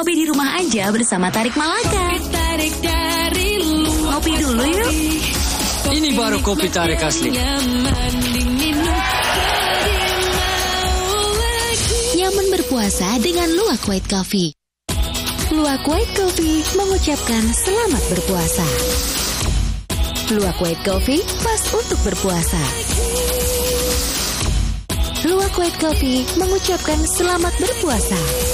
ngopi di rumah aja bersama Tarik Malaka. Ngopi dulu yuk. Ini baru kopi Tarik asli. Nyaman berpuasa dengan Luwak White Coffee. Luwak White Coffee mengucapkan selamat berpuasa. Luwak White Coffee pas untuk berpuasa. Luwak White Coffee mengucapkan selamat berpuasa.